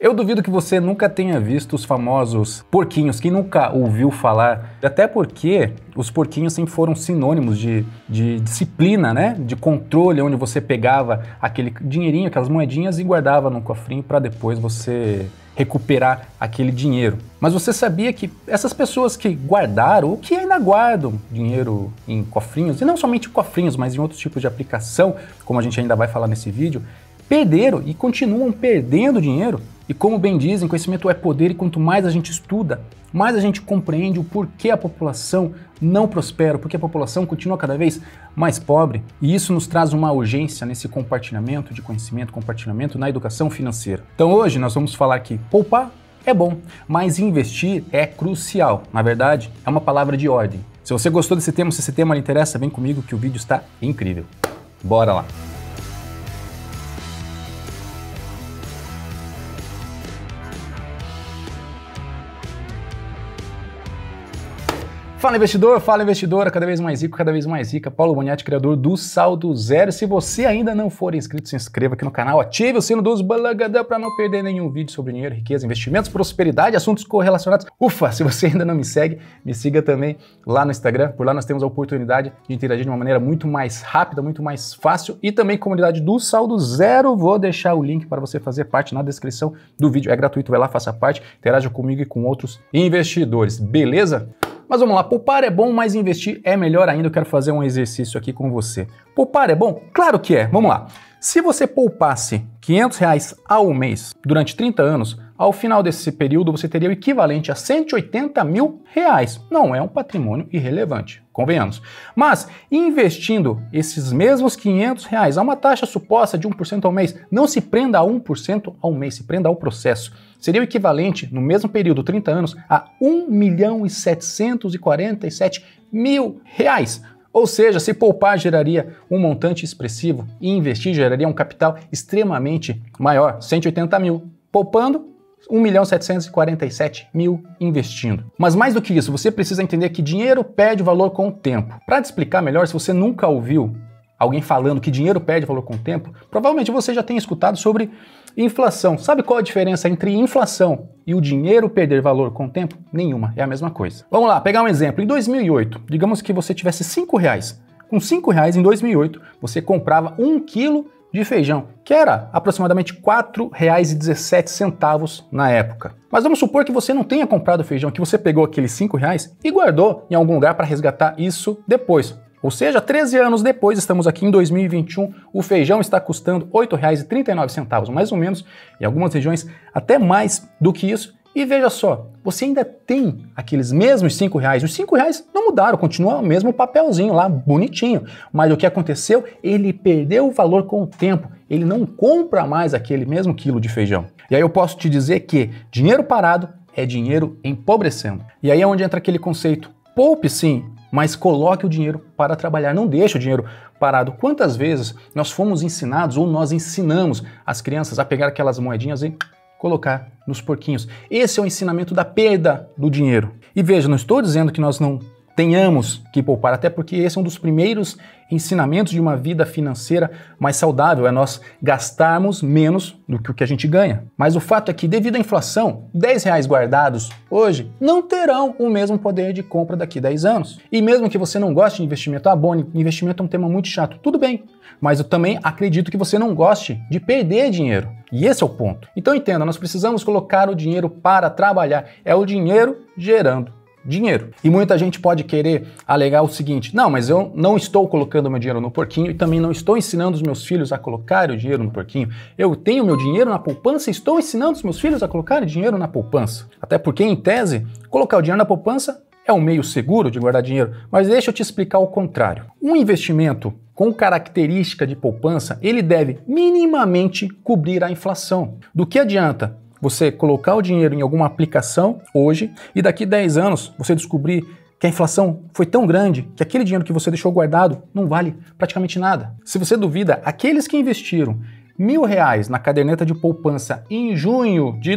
Eu duvido que você nunca tenha visto os famosos porquinhos, quem nunca ouviu falar, até porque os porquinhos sempre foram sinônimos de disciplina, né? De controle, onde você pegava aquele dinheirinho, aquelas moedinhas e guardava num cofrinho para depois você recuperar aquele dinheiro. Mas você sabia que essas pessoas que guardaram ou que ainda guardam dinheiro em cofrinhos, e não somente cofrinhos, mas em outros tipos de aplicação, como a gente ainda vai falar nesse vídeo, perderam e continuam perdendo dinheiro. E como bem dizem, conhecimento é poder, e quanto mais a gente estuda, mais a gente compreende o porquê a população não prospera, porque a população continua cada vez mais pobre. E isso nos traz uma urgência nesse compartilhamento de conhecimento, compartilhamento na educação financeira. Então hoje nós vamos falar que poupar é bom, mas investir é crucial. Na verdade, é uma palavra de ordem. Se você gostou desse tema, se esse tema lhe interessa, vem comigo que o vídeo está incrível. Bora lá! Fala investidor, fala investidora, cada vez mais rico, cada vez mais rica. Paulo Boniati, criador do Saldo Zero. Se você ainda não for inscrito, se inscreva aqui no canal, ative o sino dos balagadã para não perder nenhum vídeo sobre dinheiro, riqueza, investimentos, prosperidade, assuntos correlacionados. Ufa, se você ainda não me segue, me siga também lá no Instagram. Por lá nós temos a oportunidade de interagir de uma maneira muito mais rápida, muito mais fácil. E também comunidade do Saldo Zero. Vou deixar o link para você fazer parte na descrição do vídeo. É gratuito, vai lá, faça parte, interaja comigo e com outros investidores. Beleza? Mas vamos lá, poupar é bom, mas investir é melhor ainda. Eu quero fazer um exercício aqui com você. Poupar é bom? Claro que é. Vamos lá. Se você poupasse R$500 ao mês durante 30 anos, ao final desse período você teria o equivalente a R$180 mil. Não é um patrimônio irrelevante, convenhamos. Mas investindo esses mesmos R$500 a uma taxa suposta de 1% ao mês, não se prenda a 1% ao mês, se prenda ao processo. Seria o equivalente, no mesmo período, 30 anos, a R$1.747.000. Ou seja, se poupar geraria um montante expressivo e investir geraria um capital extremamente maior, 180 mil. Poupando, 1.747.000 investindo. Mas mais do que isso, você precisa entender que dinheiro perde valor com o tempo. Para te explicar melhor, se você nunca ouviu alguém falando que dinheiro perde valor com o tempo, provavelmente você já tenha escutado sobre inflação. Sabe qual a diferença entre inflação e o dinheiro perder valor com o tempo? Nenhuma, é a mesma coisa. Vamos lá, pegar um exemplo. Em 2008, digamos que você tivesse R$5. Com R$5 em 2008, você comprava 1 quilo de feijão, que era aproximadamente R$4,17 na época. Mas vamos supor que você não tenha comprado feijão, que você pegou aqueles R$5 e guardou em algum lugar para resgatar isso depois. Ou seja, 13 anos depois, estamos aqui em 2021, o feijão está custando R$8,39, mais ou menos, em algumas regiões até mais do que isso. E veja só, você ainda tem aqueles mesmos R$5. Os R$5 não mudaram, continua o mesmo papelzinho lá, bonitinho. Mas o que aconteceu? Ele perdeu o valor com o tempo. Ele não compra mais aquele mesmo quilo de feijão. E aí eu posso te dizer que dinheiro parado é dinheiro empobrecendo. E aí é onde entra aquele conceito. Poupe sim, mas coloque o dinheiro para trabalhar, não deixe o dinheiro parado. Quantas vezes nós fomos ensinados ou nós ensinamos as crianças a pegar aquelas moedinhas e colocar nos porquinhos? Esse é o ensinamento da perda do dinheiro. E veja, não estou dizendo que nós não tenhamos que poupar, até porque esse é um dos primeiros ensinamentos de uma vida financeira mais saudável, é nós gastarmos menos do que o que a gente ganha. Mas o fato é que, devido à inflação, R$10 guardados hoje não terão o mesmo poder de compra daqui a 10 anos. E mesmo que você não goste de investimento, Boni, investimento é um tema muito chato, tudo bem, mas eu também acredito que você não goste de perder dinheiro. E esse é o ponto. Então entenda, nós precisamos colocar o dinheiro para trabalhar, é o dinheiro gerando dinheiro. E muita gente pode querer alegar o seguinte: não, mas eu não estou colocando meu dinheiro no porquinho e também não estou ensinando os meus filhos a colocar o dinheiro no porquinho. Eu tenho meu dinheiro na poupança e estou ensinando os meus filhos a colocar dinheiro na poupança. Até porque, em tese, colocar o dinheiro na poupança é um meio seguro de guardar dinheiro. Mas deixa eu te explicar o contrário. Um investimento com característica de poupança, ele deve minimamente cobrir a inflação. Do que adianta você colocar o dinheiro em alguma aplicação hoje e daqui a 10 anos você descobrir que a inflação foi tão grande que aquele dinheiro que você deixou guardado não vale praticamente nada? Se você duvida, aqueles que investiram R$1.000 na caderneta de poupança em junho de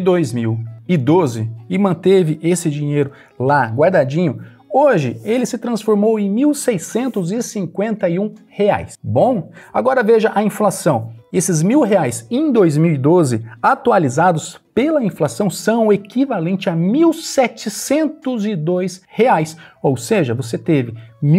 2012 e manteve esse dinheiro lá guardadinho, hoje ele se transformou em R$1.651. Bom, agora veja a inflação. E esses R$1.000 em 2012, atualizados pela inflação, são o equivalente a R$1.702. Ou seja, você teve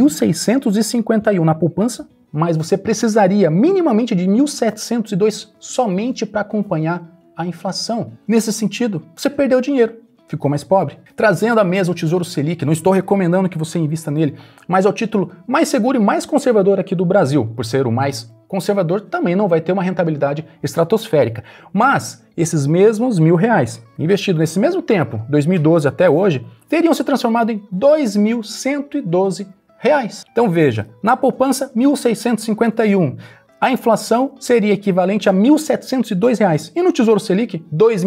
1.651 na poupança, mas você precisaria minimamente de 1.702 somente para acompanhar a inflação. Nesse sentido, você perdeu dinheiro, ficou mais pobre. Trazendo à mesa o Tesouro Selic, não estou recomendando que você invista nele, mas é o título mais seguro e mais conservador aqui do Brasil. Por ser o mais conservador, também não vai ter uma rentabilidade estratosférica. Mas esses mesmos R$1.000 investidos nesse mesmo tempo, 2012 até hoje, teriam se transformado em R$2.112. Então veja, na poupança 1.651, a inflação seria equivalente a R$1.702 e no Tesouro Selic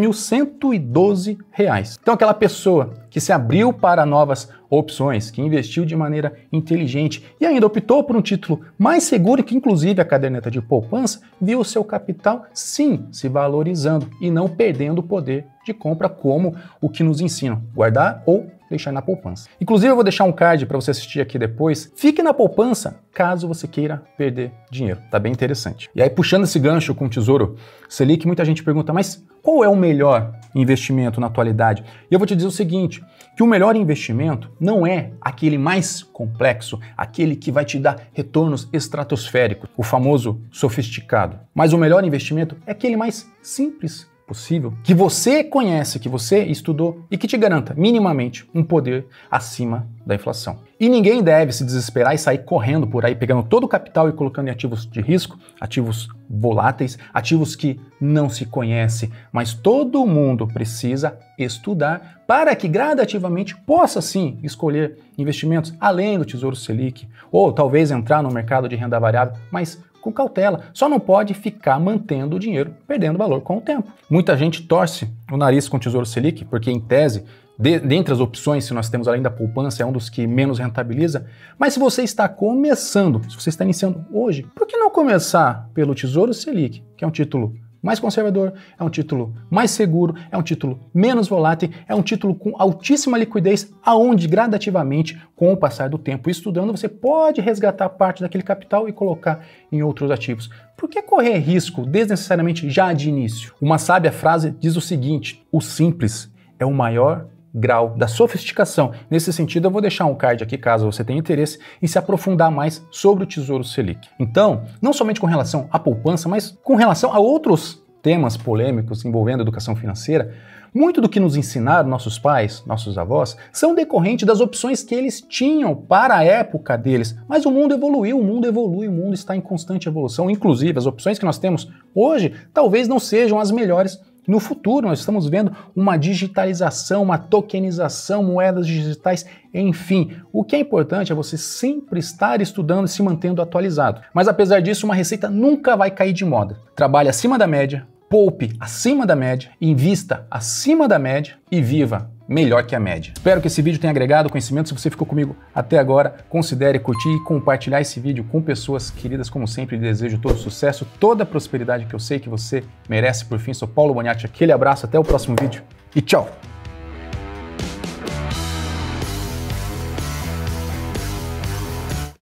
R$2.112. Então aquela pessoa que se abriu para novas opções, que investiu de maneira inteligente e ainda optou por um título mais seguro, que inclusive a caderneta de poupança, viu o seu capital sim se valorizando e não perdendo o poder de compra, como o que nos ensinam, guardar ou deixar na poupança. Inclusive eu vou deixar um card para você assistir aqui depois. Fique na poupança caso você queira perder dinheiro. Tá bem interessante. E aí, puxando esse gancho com o Tesouro Selic, muita gente pergunta, mas qual é o melhor investimento na atualidade? E eu vou te dizer o seguinte, que o melhor investimento não é aquele mais complexo, aquele que vai te dar retornos estratosféricos, o famoso sofisticado. Mas o melhor investimento é aquele mais simples possível, que você conhece, que você estudou e que te garanta minimamente um poder acima da inflação. E ninguém deve se desesperar e sair correndo por aí, pegando todo o capital e colocando em ativos de risco, ativos voláteis, ativos que não se conhece, mas todo mundo precisa estudar para que gradativamente possa sim escolher investimentos além do Tesouro Selic, ou talvez entrar no mercado de renda variável, mas com cautela. Só não pode ficar mantendo o dinheiro perdendo valor com o tempo. Muita gente torce o nariz com o Tesouro Selic, porque em tese, dentre as opções, se nós temos além da poupança, é um dos que menos rentabiliza. Mas se você está começando, se você está iniciando hoje, por que não começar pelo Tesouro Selic, que é um título mais conservador, é um título mais seguro, é um título menos volátil, é um título com altíssima liquidez, aonde gradativamente, com o passar do tempo estudando, você pode resgatar parte daquele capital e colocar em outros ativos. Por que correr risco desnecessariamente já de início? Uma sábia frase diz o seguinte: o simples é o maior grau da sofisticação. Nesse sentido, eu vou deixar um card aqui, caso você tenha interesse em se aprofundar mais sobre o Tesouro Selic. Então, não somente com relação à poupança, mas com relação a outros temas polêmicos envolvendo educação financeira, muito do que nos ensinaram nossos pais, nossos avós, são decorrentes das opções que eles tinham para a época deles. Mas o mundo evoluiu, o mundo evolui, o mundo está em constante evolução. Inclusive, as opções que nós temos hoje talvez não sejam as melhores no futuro. Nós estamos vendo uma digitalização, uma tokenização, moedas digitais, enfim. O que é importante é você sempre estar estudando e se mantendo atualizado. Mas apesar disso, uma receita nunca vai cair de moda. Trabalhe acima da média, poupe acima da média, invista acima da média e viva melhor que a média. Espero que esse vídeo tenha agregado conhecimento. Se você ficou comigo até agora, considere curtir e compartilhar esse vídeo com pessoas queridas. Como sempre, desejo todo sucesso, toda a prosperidade que eu sei que você merece. Por fim, sou Paulo Boniati, aquele abraço, até o próximo vídeo e tchau!